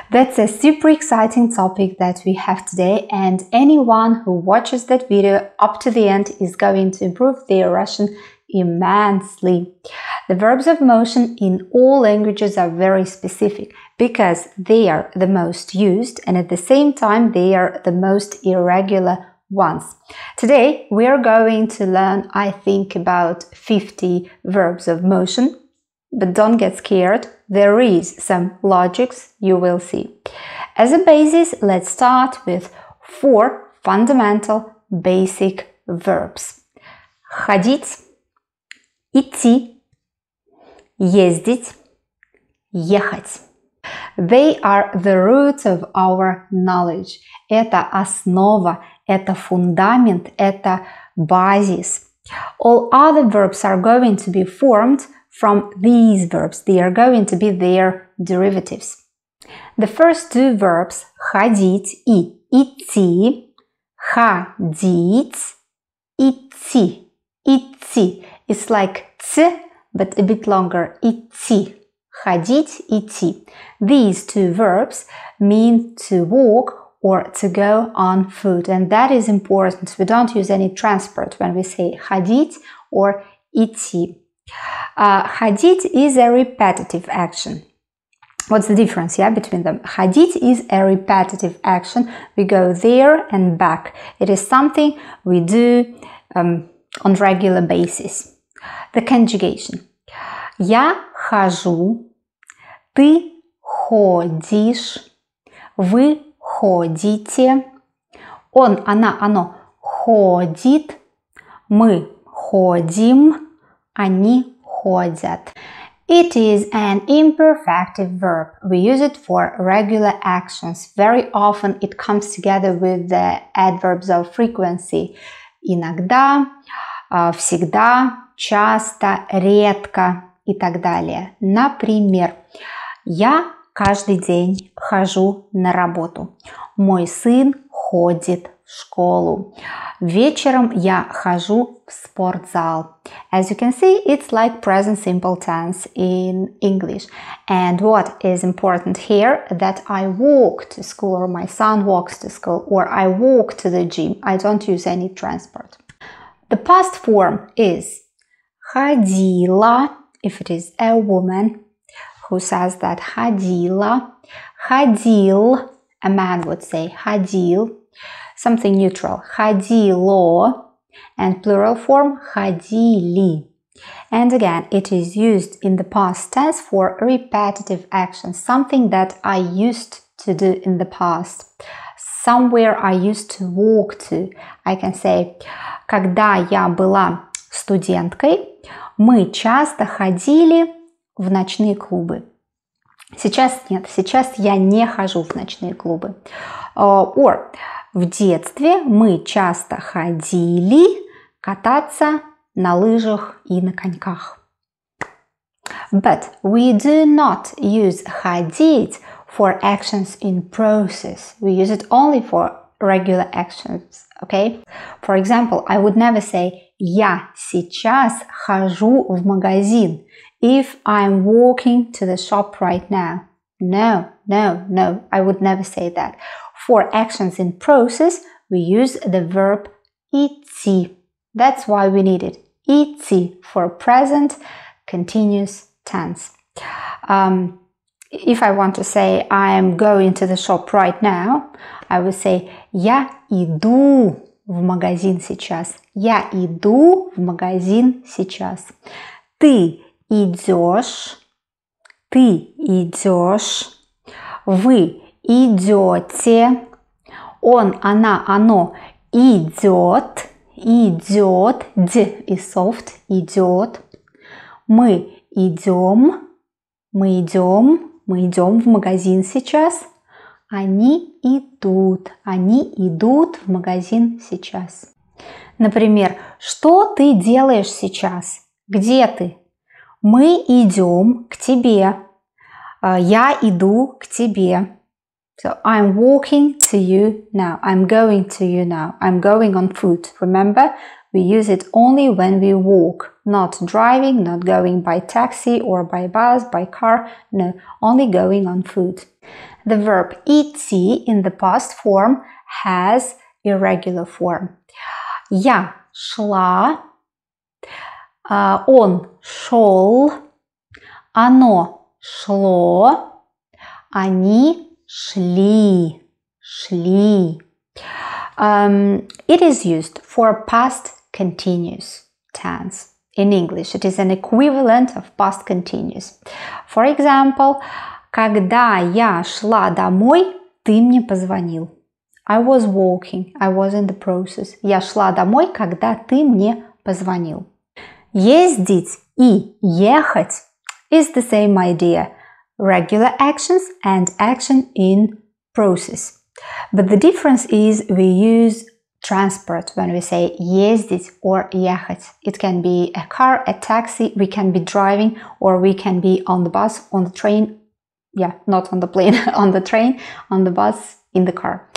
That's a super exciting topic that we have today, and anyone who watches that video up to the end is going to improve their Russian immensely. The verbs of motion in all languages are very specific because they are the most used and at the same time they are the most irregular ones. Today we are going to learn, I think, about 50 verbs of motion. But don't get scared, there is some logics you will see. As a basis, let's start with 4 fundamental basic verbs. Ходить, идти, ездить, ехать. They are the roots of our knowledge. Это основа, это фундамент, это базис. All other verbs are going to be formed from these verbs. They are going to be their derivatives. The first 2 verbs, ходить и идти, ходить, идти, идти. It's like ц, but a bit longer, идти, ходить, идти. These 2 verbs mean to walk or to go on foot, and that is important. We don't use any transport when we say ходить or идти. Ходить is a repetitive action. What's the difference, between them? Ходить is a repetitive action. We go there and back. It is something we do on regular basis. The conjugation. Я хожу, ты ходишь, вы ходите, он, она, оно ходит, мы ходим, они ходят. It is an imperfective verb. We use it for regular actions. Very often it comes together with the adverbs of frequency. Иногда, всегда, часто, редко и так далее. Например, я каждый день хожу на работу. Мой сын ходит в школу. Вечером я хожу в спортзал. As you can see, it's like present simple tense in English. And what is important here, that I walk to school, or my son walks to school, or I walk to the gym. I don't use any transport. The past form is ходила, if it is a woman who says that, ходила. Ходил, a man would say ходил. Something neutral, ходило, and plural form, ходили. And again, it is used in the past tense for repetitive action, something that I used to do in the past. Somewhere I used to walk to. I can say, когда я была студенткой, мы часто ходили в ночные клубы. Сейчас нет, сейчас я не хожу в ночные клубы. Or, в детстве мы часто ходили кататься на лыжах и на коньках. But we do not use ходить for actions in process. We use it only for regular actions, okay? For example, I would never say «Я сейчас хожу в магазин» if I'm walking to the shop right now. No, I would never say that. For actions in process, we use the verb идти. That's why we need it. Идти for present continuous tense. If I want to say I am going to the shop right now, I would say я иду в магазин сейчас. Я иду в магазин сейчас. Ты идешь. Ты идешь. Вы идете, он, она, оно идет, идет, д и soft, идет, мы идем в магазин сейчас, они идут в магазин сейчас. Например, что ты делаешь сейчас? Где ты? Мы идем к тебе, я иду к тебе. So, I'm walking to you now. I'm going to you now. I'm going on foot. Remember, we use it only when we walk. not driving, not going by taxi or by bus, by car, no, only going on foot. The verb идти in the past form has irregular form. Я шла, он шел, оно шло, они шли. It is used for past continuous tense. In English, it is an equivalent of past continuous. For example, когда я шла домой, ты мне позвонил. I was walking, I was in the process. Я шла домой, когда ты мне позвонил. Ездить и ехать is the same idea. Regular actions and action in process. But the difference is we use transport when we say ездить or ехать. It can be a car, a taxi, we can be driving, or we can be on the bus, on the train. Yeah, not on the plane, on the train, on the bus, in the car.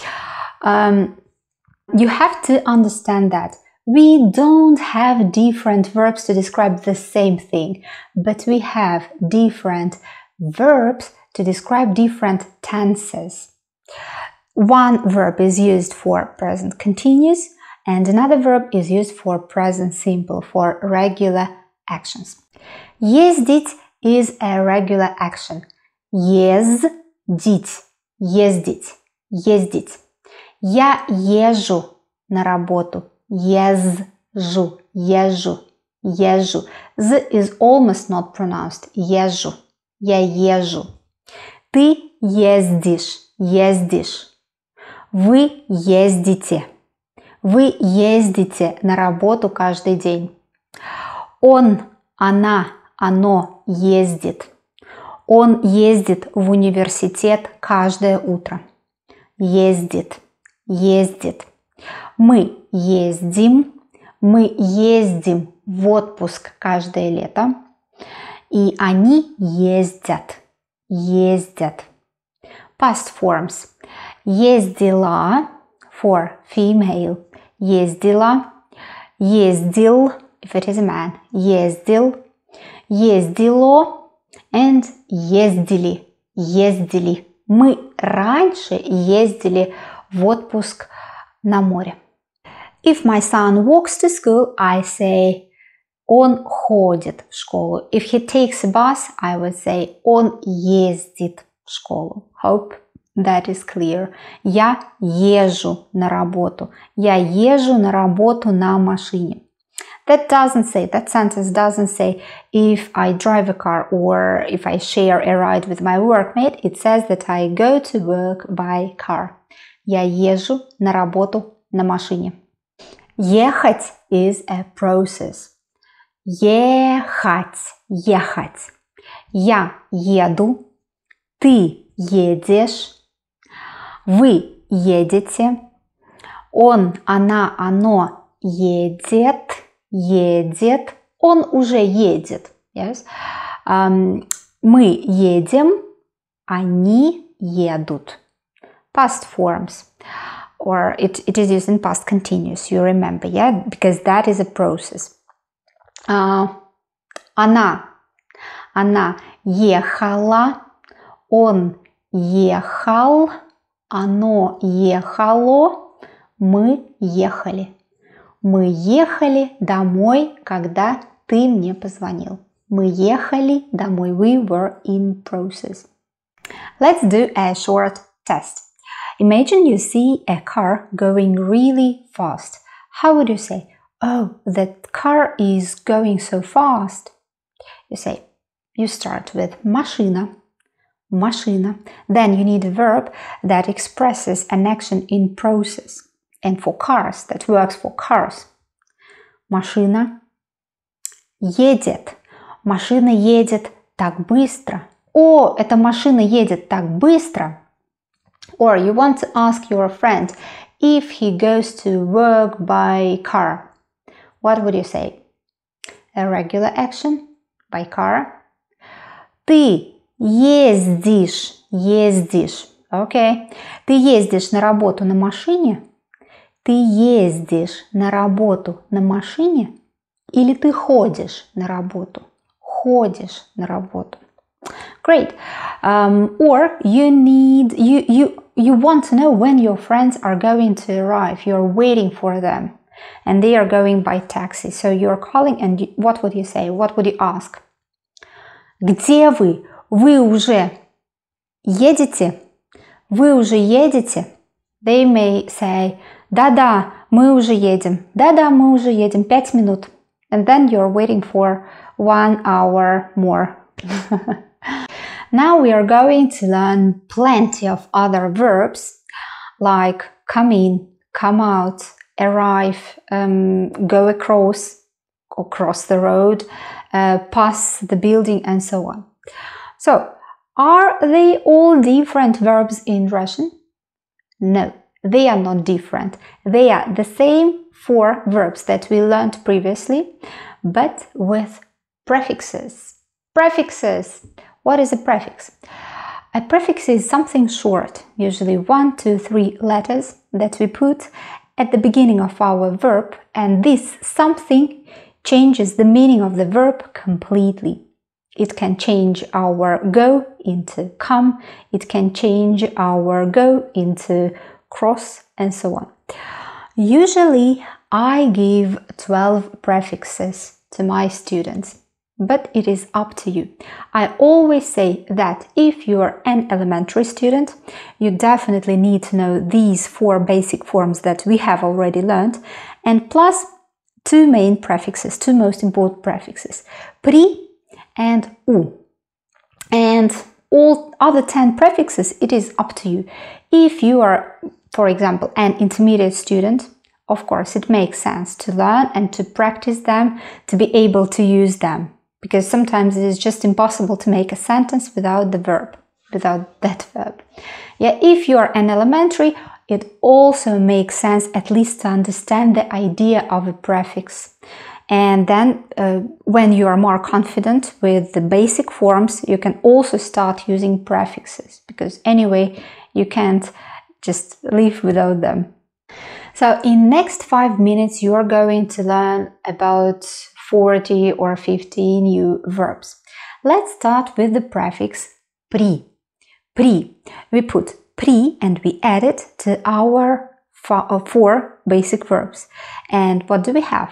You have to understand that we don't have different verbs to describe the same thing, but we have different verbs to describe different tenses. One verb is used for present continuous and another verb is used for present simple, for regular actions. Ездить is a regular action. Ездить, ездить, ездить. Я езжу на работу. Езжу, езжу, езжу. Z is almost not pronounced. Езжу, я езжу. Ты ездишь, ездишь. Вы ездите. Вы ездите на работу каждый день. Он, она, оно ездит. Он ездит в университет каждое утро. Ездит, ездит. Мы ездим в отпуск каждое лето. И они ездят, ездят. Past forms. Ездила for female. Ездила. Ездил if it is a man. Ездил. Ездило. And ездили. Ездили. Мы раньше ездили в отпуск на море. If my son walks to school, I say он ходит в школу. If he takes a bus, I would say он ездит в школу. Hope that is clear. Я езжу на работу. Я езжу на работу на машине. That sentence doesn't say if I drive a car or if I share a ride with my workmate. It says that I go to work by car. Я езжу на работу на машине. Ехать is a process. Ехать, ехать. Я еду, ты едешь, вы едете, он, она, оно едет, едет, он уже едет. Yes? Мы едем, они едут. Past forms. Or it is used in past continuous, you remember, yeah? Because that is a process. Она ехала, он ехал, оно ехало, мы ехали. Мы ехали домой, когда ты мне позвонил. Мы ехали домой. We were in process. Let's do a short test. Imagine you see a car going really fast. How would you say, oh, that car is going so fast? You start with машина, машина. Then you need a verb that expresses an action in process. And for cars, that works for cars. Машина едет. Машина едет так быстро. О, эта машина едет так быстро. Or you want to ask your friend if he goes to work by car. What would you say? A regular action by car. Ты ездишь, ездишь. Okay. Ты ездишь на работу на машине? Ты ездишь на работу на машине? Или ты ходишь на работу. Ходишь на работу. Great. Or you want to know when your friends are going to arrive. You're waiting for them and they are going by taxi. So you're calling and what would you say? What would you ask? Где вы? Вы уже едете? Вы уже едете? They may say, да-да, мы уже едем. Да-да, мы уже едем. 5 минут. And then you're waiting for 1 hour more. Now we are going to learn plenty of other verbs like come in, come out, arrive, go across the road, pass the building, and so on. So, are they all different verbs in Russian? No, they are not different. They are the same 4 verbs that we learned previously, but with prefixes. Prefixes. What is a prefix? A prefix is something short, usually 1, 2, 3 letters that we put at the beginning of our verb, and this something changes the meaning of the verb completely. It can change our go into come, it can change our go into cross, and so on. Usually, I give 12 prefixes to my students, but it is up to you. I always say that if you are an elementary student, you definitely need to know these 4 basic forms that we have already learned, and plus 2 main prefixes, 2 most important prefixes, pri and u. And all other 10 prefixes, it is up to you. If you are, for example, an intermediate student, of course, it makes sense to learn and to practice them, to be able to use them. Because sometimes it is just impossible to make a sentence without the verb, without that verb. Yeah, if you are an elementary, it also makes sense at least to understand the idea of a prefix. And then when you are more confident with the basic forms, you can also start using prefixes, because anyway, you can't just live without them. So in next 5 minutes, you are going to learn about 40 or 50 new verbs. Let's start with the prefix pri. Pri. We put pri and we add it to our 4 basic verbs. And what do we have?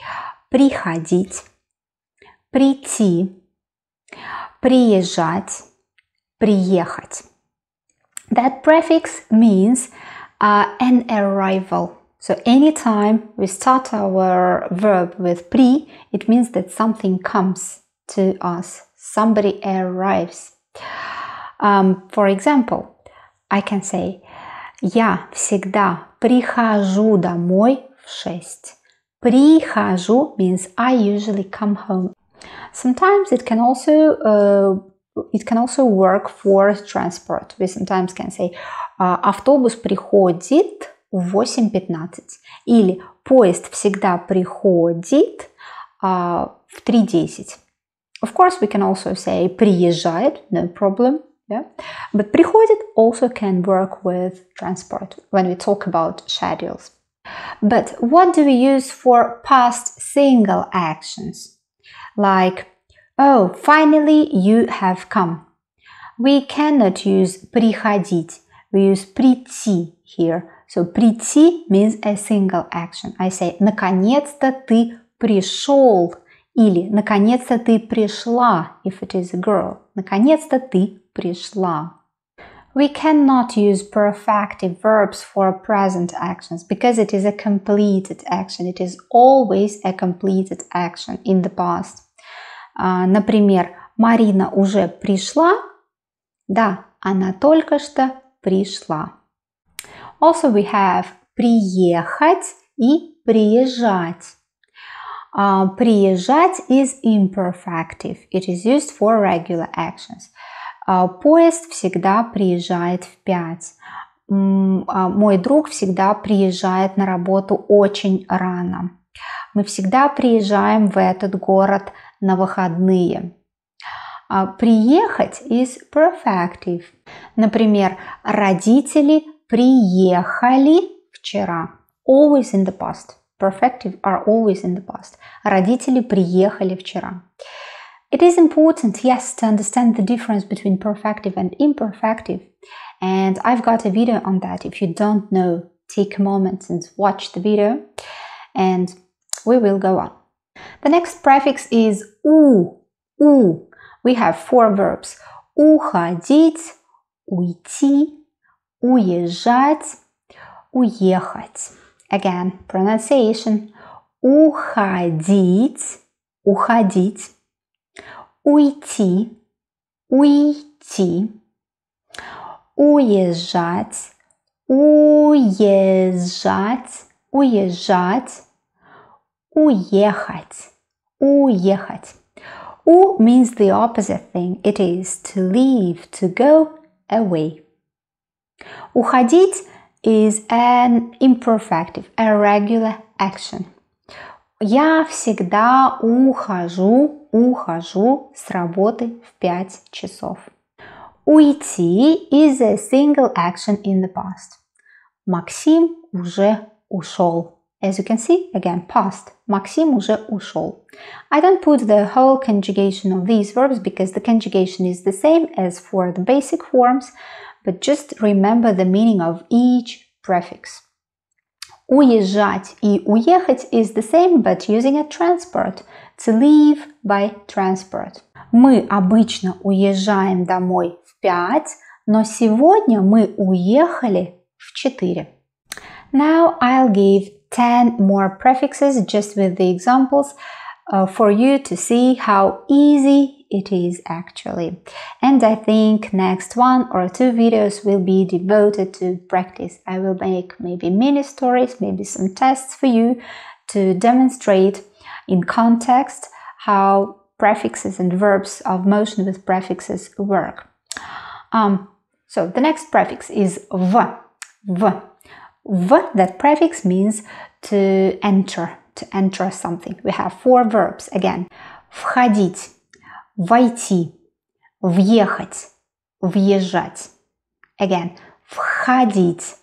Приходить, прийти, приезжать, приехать. That prefix means an arrival. So anytime we start our verb with pri, it means that something comes to us. Somebody arrives. For example, I can say я всегда прихожу домой в 6. Прихожу means I usually come home. Sometimes it can also work for transport. We sometimes can say автобус приходит в 8:15 или поезд всегда приходит в 3:10. Of course, we can also say приезжает, no problem. Yeah? But приходит also can work with transport when we talk about schedules. But what do we use for past single actions? Like, oh, finally you have come. We cannot use приходить. We use прийти here. So прийти means a single action. I say, наконец-то ты пришел. Или наконец-то ты пришла, if it is a girl. Наконец-то ты пришла. We cannot use perfective verbs for present actions because it is a completed action. It is always a completed action in the past. Например, Марина уже пришла? Да, она только что пришла. Also we have приехать и приезжать. Приезжать is imperfective. It is used for regular actions. Поезд всегда приезжает в 5. Мой друг всегда приезжает на работу очень рано. Мы всегда приезжаем в этот город на выходные. Приехать is perfective. Например, родители приехали вчера. Always in the past. Perfective are always in the past. Родители приехали вчера. It is important, yes, to understand the difference between perfective and imperfective. And I've got a video on that. If you don't know, take a moment and watch the video. And we will go on. The next prefix is у. У. We have 4 verbs. Уходить, уйти, уезжать, уехать. Again, pronunciation. Уходить, уходить, уйти, уйти, уезжать, уезжать, уезжать, уехать, уехать. У means the opposite thing. It is to leave, to go away. Уходить is an imperfective, a regular action. Я всегда ухожу с работы в 5 часов. Уйти is a single action in the past. Максим уже ушел. As you can see, again, past. Максим уже ушел. I don't put the whole conjugation of these verbs because the conjugation is the same as for the basic forms, but just remember the meaning of each prefix. Уезжать и уехать is the same, but using a transport. To leave by transport. Мы обычно уезжаем домой в 5, но сегодня мы уехали в 4. Now I'll give 10 more prefixes just with the examples for you to see how easy it is actually. And I think next 1 or 2 videos will be devoted to practice. I will make maybe mini stories, maybe some tests for you to demonstrate in context how prefixes and verbs of motion with prefixes work. So the next prefix is v. That prefix means to enter something. We have 4 verbs again. Входить, войти, въехать, въезжать. Again, входить,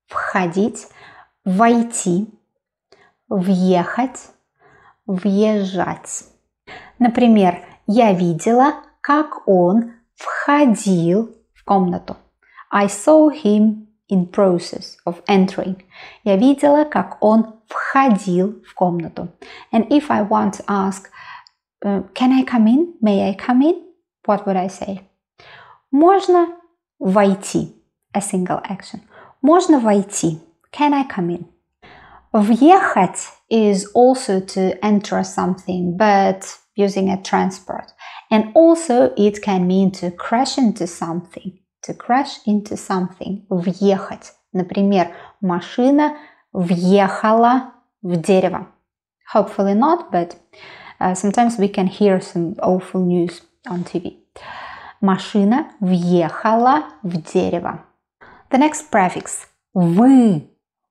войти, въехать, въезжать. Например, я видела, как он входил в комнату. I saw him in process of entering. Я видела, как он входил в комнату. And if I want to ask, can I come in? May I come in? What would I say? Можно войти. A single action. Можно войти. Can I come in? Въехать is also to enter something, but using a transport. And also it can mean to crash into something. To crash into something. Въехать. Например, машина въехала в дерево. Hopefully not, but sometimes we can hear some awful news on TV. Машина въехала в дерево. The next prefix. Вы.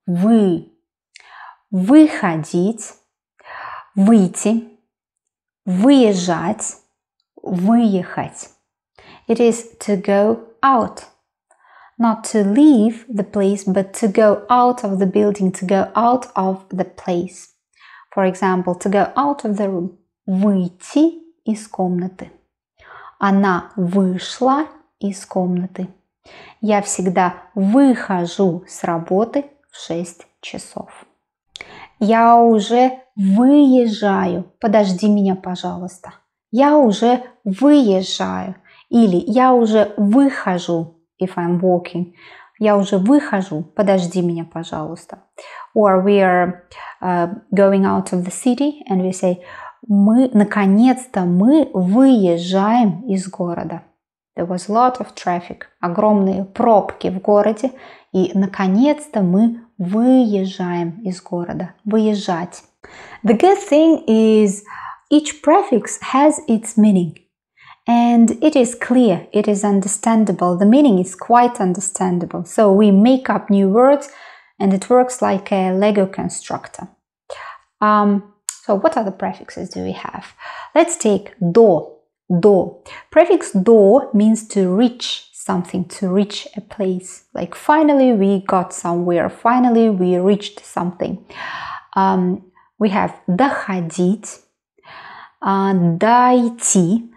Выходить, выйти, выезжать, выехать. It is to go out. Not to leave the place, but to go out of the building, to go out of the place. For example, to go out of the room. Выйти из комнаты. Она вышла из комнаты. Я всегда выхожу с работы в 6 часов. Я уже выезжаю. Подожди меня, пожалуйста. Я уже выезжаю. Или я уже выхожу, if I'm walking. Я уже выхожу. Подожди меня, пожалуйста. Or we are going out of the city and we say, наконец-то мы выезжаем из города. There was a lot of traffic. Огромные пробки в городе. И наконец-то мы выезжаем из города. Выезжать. The good thing is each prefix has its meaning. And it is clear, it is understandable. The meaning is quite understandable. So we make up new words and it works like a Lego constructor. So what other prefixes do we have? Let's take до. До. Prefix до means to reach something, to reach a place. Like finally we got somewhere, finally we reached something. we have доходить, дойти,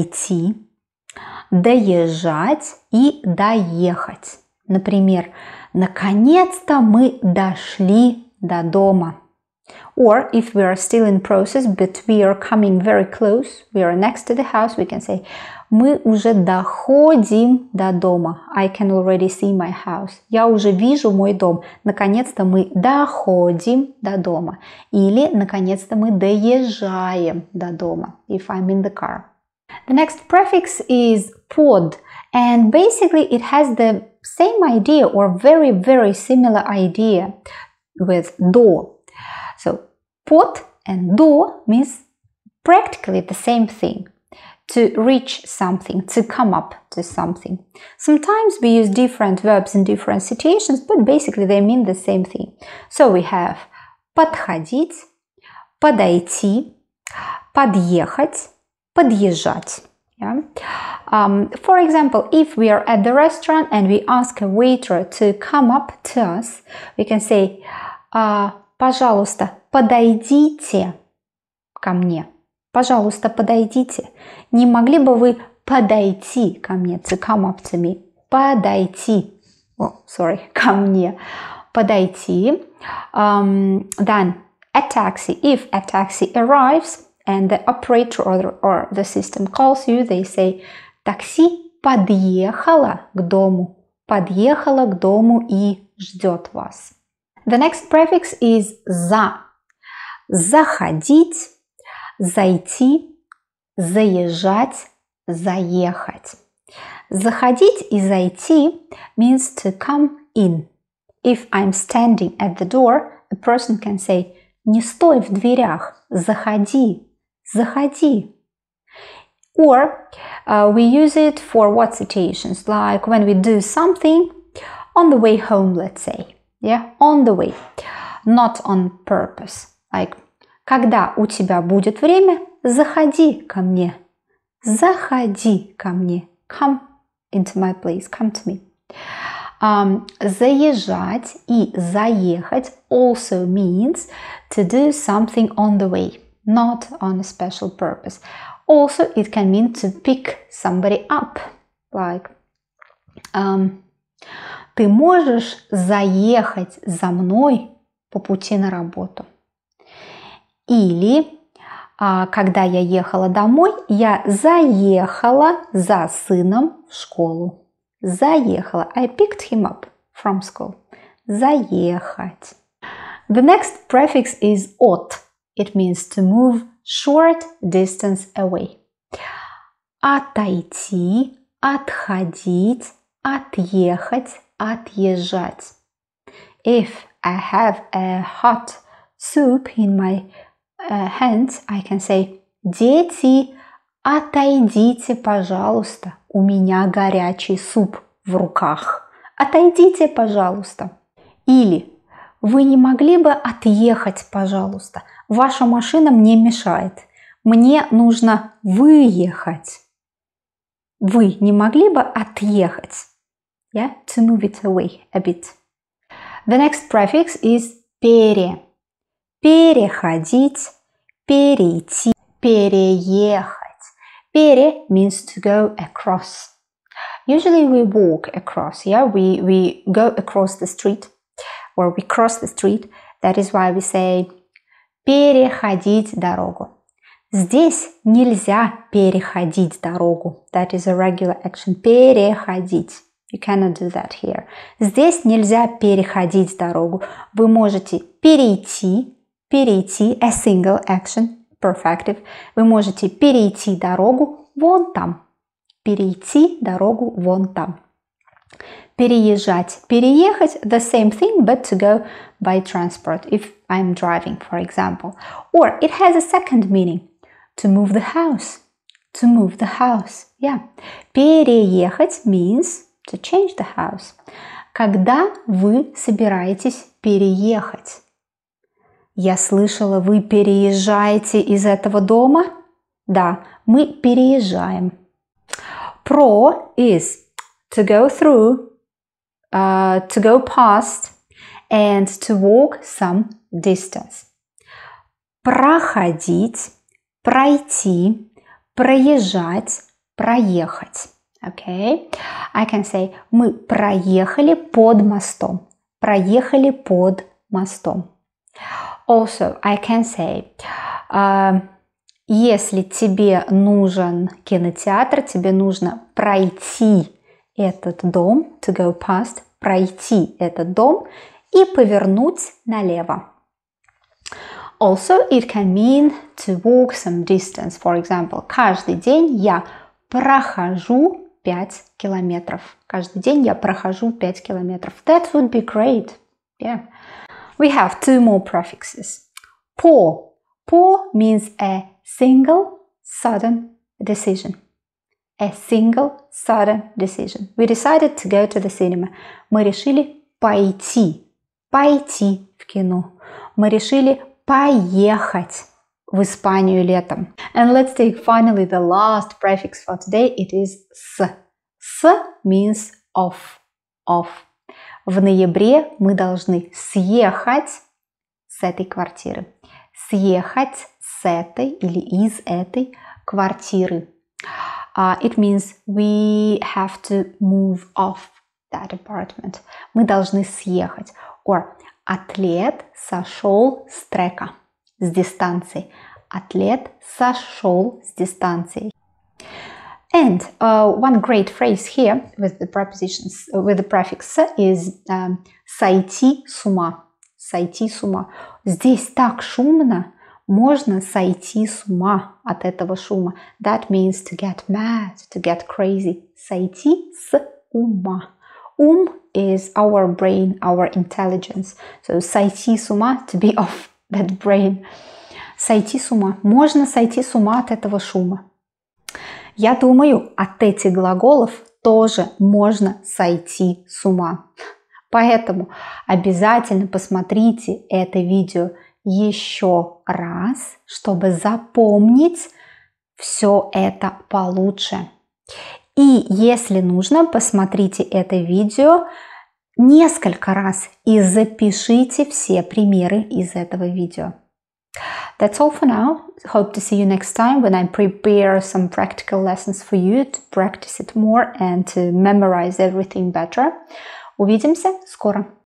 доезжать и доехать. Например, наконец-то мы дошли до дома. Or if we are still in process, but we are coming very close, we are next to the house, we can say мы уже доходим до дома. I can already see my house. Я уже вижу мой дом. Наконец-то мы доходим до дома. Или наконец-то мы доезжаем до дома. If I'm in the car. The next prefix is pod, and basically it has the same idea or very, very similar idea with do. So pod and do means practically the same thing. To reach something, to come up to something. Sometimes we use different verbs in different situations, but basically they mean the same thing. So we have подходить, подойти, подъехать, подъезжать. Yeah? For example, if we are at the restaurant and we ask a waiter to come up to us, we can say пожалуйста, подойдите ко мне. Пожалуйста, подойдите. Не могли бы вы подойти ко мне? To come up to me. Подойти. Oh, sorry, ко мне. Подойти. Then a taxi. If a taxi arrives and the operator or the system calls you, they say такси подъехало к дому. Подъехало к дому и ждет вас. The next prefix is за. Заходить. Зайти, заезжать, заехать. Заходить и зайти means to come in. If I'm standing at the door, a person can say не стой в дверях, заходи, заходи. Or we use it for what situations? Like when we do something on the way home, let's say. Yeah, on the way, not on purpose. Like когда у тебя будет время, заходи ко мне. Заходи ко мне. Come into my place. Come to me. Заезжать и заехать also means to do something on the way, not on a special purpose. Also, it can mean to pick somebody up. Like, ты можешь заехать за мной по пути на работу. Или, когда я ехала домой, я заехала за сыном в школу. Заехала. I picked him up from school. Заехать. The next prefix is от. It means to move short distance away. Отойти, отходить, отъехать, отъезжать. If I have a hot soup in my hands, I can say дети, отойдите, пожалуйста, у меня горячий суп в руках. Отойдите, пожалуйста. Или вы не могли бы отъехать, пожалуйста? Ваша машина мне мешает. Мне нужно выехать. Вы не могли бы отъехать? Yeah, to move it away a bit. The next prefix is пере. Переходить, перейти, переехать. Пере means to go across. Usually we walk across, yeah? We go across the street or we cross the street. That is why we say переходить дорогу. Здесь нельзя переходить дорогу. That is a regular action. Переходить. You cannot do that here. Здесь нельзя переходить дорогу. Вы можете перейти, a single action, perfective. Вы можете перейти дорогу вон там. Перейти дорогу вон там. Переезжать, переехать, the same thing, but to go by transport, if I'm driving, for example. Or it has a second meaning, to move the house. To move the house, yeah. Переехать means to change the house. Когда вы собираетесь переехать? Я слышала, вы переезжаете из этого дома? Да, мы переезжаем. Про is to go through, to go past, and to walk some distance. проходить, пройти, проезжать, проехать. Okay? I can say мы проехали под мостом. Проехали под мостом. Also, I can say если тебе нужен кинотеатр, тебе нужно пройти этот дом, to go past, пройти этот дом и повернуть налево. Also, it can mean to walk some distance. For example, каждый день я прохожу 5 километров. Каждый день я прохожу 5 километров. That would be great. Yeah. We have two more prefixes. По. По means a single, sudden decision. A single, sudden decision. We decided to go to the cinema. Мы решили пойти. Пойти в кино. Мы решили поехать в Испанию летом. And let's take finally the last prefix for today. It is с. С means off. Off. В ноябре мы должны съехать с этой квартиры. Съехать с этой или из этой квартиры. It means we have to move off that apartment. Мы должны съехать. Or атлет сошел с трека, с дистанции. Атлет сошел с дистанции. And one great phrase here with the prepositions, with the prefix is сойти с ума. Сойти с ума. Здесь так шумно, можно сойти с ума от этого шума. That means to get mad, to get crazy. Сойти с ума. Ум is our brain, our intelligence. So сойти с ума, to be off that brain. Сойти с ума. Можно сойти с ума от этого шума. Я думаю, от этих глаголов тоже можно сойти с ума. Поэтому обязательно посмотрите это видео еще раз, чтобы запомнить все это получше. И если нужно, посмотрите это видео несколько раз и запишите все примеры из этого видео. That's all for now. Hope to see you next time when I prepare some practical lessons for you to practice it more and to memorize everything better. Увидимся скоро!